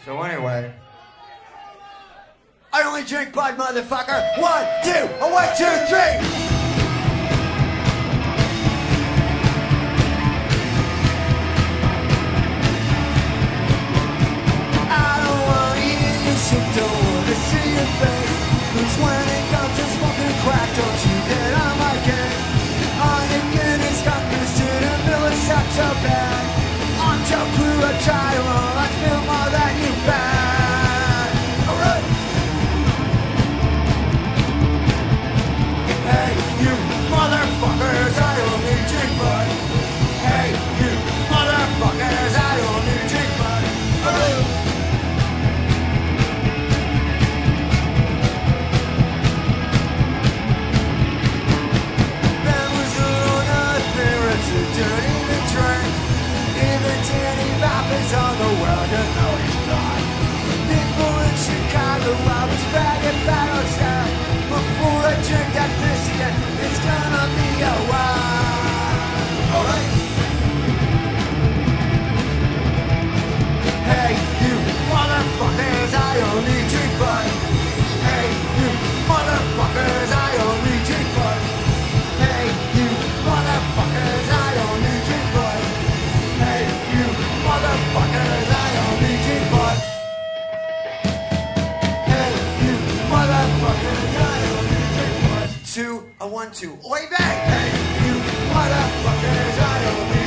So anyway, I only drink Bud, motherfucker. 1, 2, 1, 2, 3. Don't wanna see your face. Cause when it comes to smoking crack, don't you get on my game. On again, it's got this to the middle of such a bag. On your crew, a child, I feel more than you bad. Alright. Hey, you motherfuckers, I only drink Bud. Hey, you motherfuckers, I only drink Bud. Alright. Dirty to drink. Even Danny Rappers on the world, you know he's not. People in Chicago, I was bagging battles down. Before I drink that pussy, it's gonna be a while. Alright. Hey, you motherfuckers, I only drink Bud. Hey, you motherfuckers, I only drink Bud. Hey, you motherfuckers, I only drink Bud. Hey, you motherfuckers, I only drink Bud. Hey, you motherfuckers, I only drink Bud. 2, a 1, 2, oi bang! Hey, you motherfuckers, I only